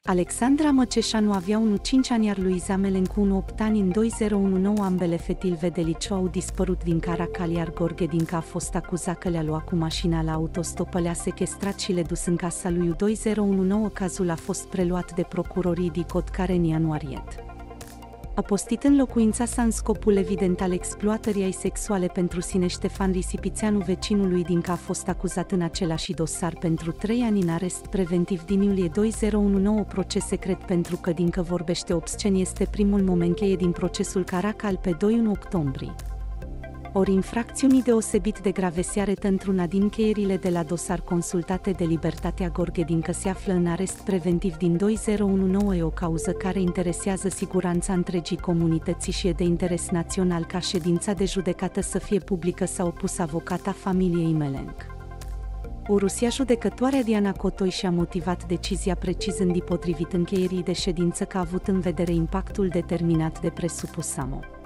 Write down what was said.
Alexandra Măceșanu avea 5 ani, iar Luiza Melencu 8 ani. În 2019 ambele fetilve de liceu au dispărut din Caracal, iar Gorghe Dinca a fost acuzat că le-a luat cu mașina la autostopă, le-a sequestrat și le dus în casa lui. 2019 cazul a fost preluat de procurorii DICOT, care în ianuarie a postit în locuința sa în scopul evident al exploatării sexuale pentru sine. Ștefan Risipițeanu, vecinul lui Dinca, a fost acuzat în același dosar pentru 3 ani în arest preventiv din iulie 2019, proces secret pentru că Dinca vorbește obscen. Este primul moment cheie din procesul Caracal pe 21 octombrie. Ori infracțiunii deosebit de grave se arătă într-una din cheierile de la dosar consultate de Libertatea. Gorghe Dinca se află în arest preventiv din 2019, e o cauză care interesează siguranța întregii comunități și e de interes național ca ședința de judecată să fie publică, s-a opus avocata familiei Melenc. Rusia judecătoarea Diana Cotoi și-a motivat decizia precizând, potrivit încheierii de ședință, că a avut în vedere impactul determinat de presupusamo